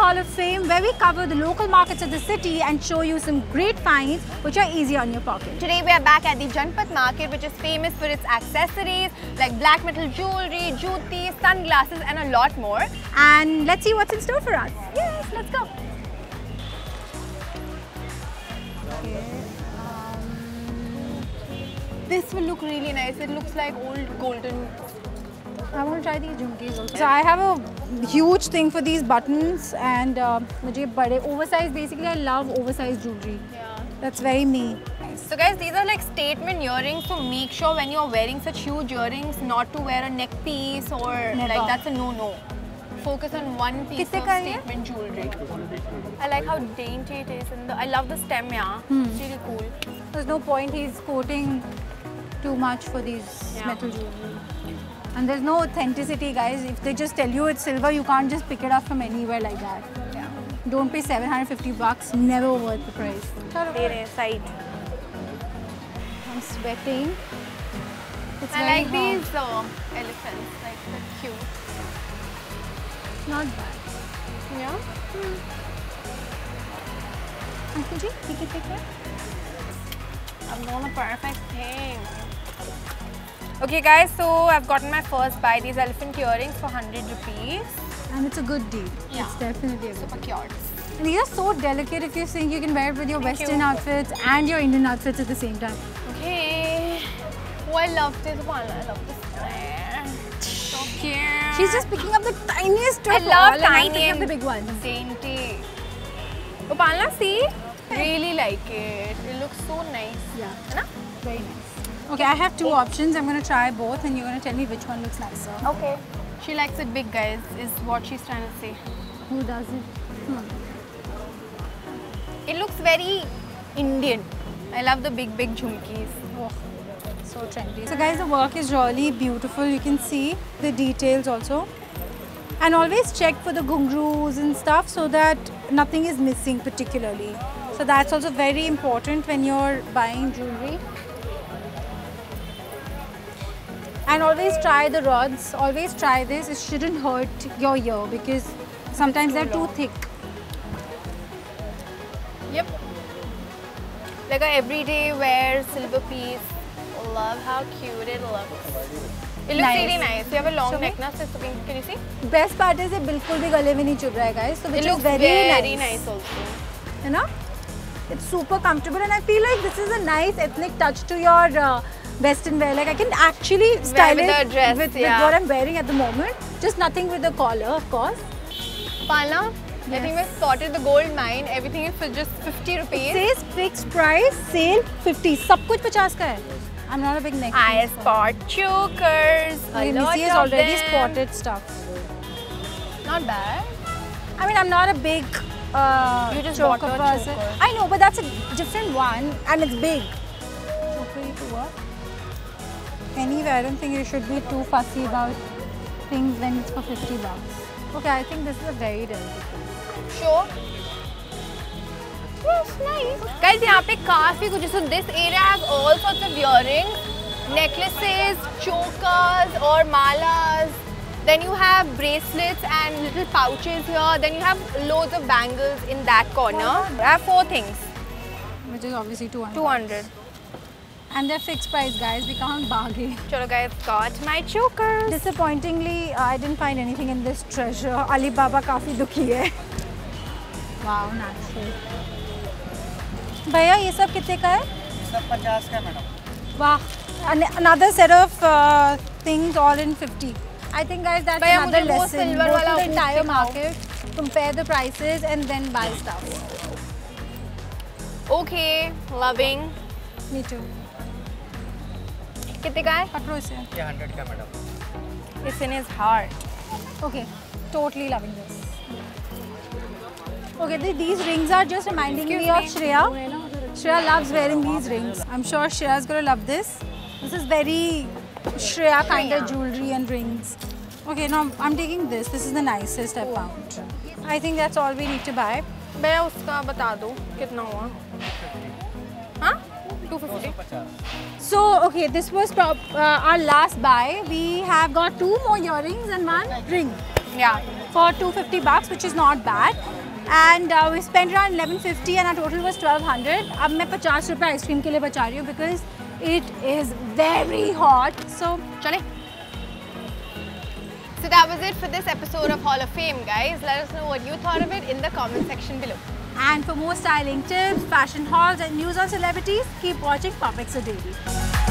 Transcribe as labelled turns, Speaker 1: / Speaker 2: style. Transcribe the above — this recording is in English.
Speaker 1: Hall of Fame, where we cover the local markets of the city and show you some great finds which are easy on your pocket.
Speaker 2: Today we are back at the Janpath market, which is famous for its accessories like black metal jewellery, juti, sunglasses and a lot more.
Speaker 1: And let's see what's in store for us.
Speaker 2: Yes, let's go. This will look really nice. It looks like old golden.
Speaker 1: I want to try these jhumkis also. So I have a huge thing for these buttons and mujhe bade oversized. Basically, I love oversized jewelry.
Speaker 2: Yeah.
Speaker 1: That's very me.
Speaker 2: So guys, these are like statement earrings. So make sure when you're wearing such huge earrings, not to wear a neck piece or like that's a no-no. Focus on one piece of statement jewelry. I like how dainty it is, and I love the stem. Yeah, it's really cool.
Speaker 1: There's no point he's quoting too much for these metal jewelry. And there's no authenticity, guys. If they just tell you it's silver, you can't just pick it up from anywhere like that.
Speaker 2: Yeah.
Speaker 1: Don't pay 750 bucks. Never worth the price.
Speaker 2: Side.
Speaker 1: I'm sweating. It's
Speaker 2: I like these elephants. Like they're cute.
Speaker 1: Not bad.
Speaker 2: Yeah.
Speaker 1: Uncle ji, you can take care.
Speaker 2: I've done a perfect thing. Okay guys, so I've gotten my first buy, these elephant earrings for 100 rupees.
Speaker 1: And it's a good deal.
Speaker 2: Yeah.
Speaker 1: It's definitely a good
Speaker 2: super cute.
Speaker 1: And these are so delicate if you think you can wear it with your Western outfits and your Indian outfits at the same time.
Speaker 2: Okay. Oh, I love this one. I love this. So cute.
Speaker 1: She's just picking up the tiniest stuff.
Speaker 2: I love tiny
Speaker 1: picking up the big ones.
Speaker 2: Dainty. Upalina, see? Really like it. It looks so nice.
Speaker 1: Yeah.
Speaker 2: Right?
Speaker 1: Very nice. Okay, I have two options. I'm going to try both and you're going to tell me which one looks nicer.
Speaker 2: Okay. She likes it big, guys, is what she's trying to say.
Speaker 1: Who does it?
Speaker 2: It looks very Indian. I love the big jhumkis.
Speaker 1: Oh, so trendy. So guys, the work is really beautiful. You can see the details also. And always check for the gungroos and stuff so that nothing is missing particularly. So that's also very important when you're buying jewelry. And always try the rods. Always try this. It shouldn't hurt your ear because sometimes they're too thick.
Speaker 2: Yep. Like a everyday wear silver piece. Love how cute it looks. It looks really nice. You have a long neck now, so can you see?
Speaker 1: Best part is it bilkul bhi gale mein nahi chubh raha hai, guys. So which
Speaker 2: it looks
Speaker 1: is very
Speaker 2: nice also.
Speaker 1: You know? It's super comfortable and I feel like this is a nice ethnic touch to your Western wear. Like I can actually style it with what I'm wearing at the moment. Just nothing with the collar, of course.
Speaker 2: Palna, I think we spotted the gold mine. Everything is for just 50 rupees.
Speaker 1: It says fixed price, sale 50. Sab kuch 50 ka hai. I'm not a big neck.
Speaker 2: I spot chokers.
Speaker 1: Missy has already spotted stuff.
Speaker 2: Not bad.
Speaker 1: I mean, I'm not a big
Speaker 2: you just
Speaker 1: choker
Speaker 2: bought
Speaker 1: person.
Speaker 2: Choker.
Speaker 1: I know, but that's a different one and it's big. Choker to what? Anyway, I don't think you should be too fussy about things when it's for 50 bucks. Okay, I think this is a very delicate one.
Speaker 2: Sure. Yes, nice. Guys, here pe काफी कुछ. So this area has all sorts of earrings, necklaces, chokers or malas. Then you have bracelets and little pouches here. Then you have loads of bangles in that corner. I have 4 things.
Speaker 1: Which is obviously 200.
Speaker 2: 200.
Speaker 1: And they're fixed price, guys. We can't bargain.
Speaker 2: Chalo guys, got my chokers.
Speaker 1: Disappointingly, I didn't find anything in this treasure. Alibaba काफी दुखी है. Wow, natural. भैया ये सब कितने का है?
Speaker 3: सब 50 का madam.
Speaker 1: Wow, another set of things all in 50. I think guys that's another lesson. Go to the entire market, compare the prices and then buy stuff.
Speaker 2: Okay, loving.
Speaker 1: Me too.
Speaker 2: कितने का है?
Speaker 1: पकड़ो इसे.
Speaker 3: ये 100 का madam.
Speaker 2: It's in his heart.
Speaker 1: Okay, totally loving this. Okay, these rings are just reminding me of Shreya. Shreya loves wearing these rings. I'm sure Shreya's gonna love this. This is very Shreya kind of jewelry and rings. Okay, now I'm taking this. This is the nicest I've found. I think that's all we need to buy.
Speaker 2: भैया उसका बता दो कितना हुआ? हाँ? 250.
Speaker 1: So, okay, this was our last buy. We have got 2 more earrings and 1 ring.
Speaker 2: Yeah.
Speaker 1: For 250 bucks, which is not bad. And we spent around 1150 and our total was 1200. अब मैं 50 रुपए आइसक्रीम के लिए बचा रही हूँ because it is very hot. So चले.
Speaker 2: So that was it for this episode of Hall of Fame, guys. Let us know what you thought of it in the comment section below.
Speaker 1: And for more styling tips, fashion hauls and news on celebrities, keep watching POPxo Daily.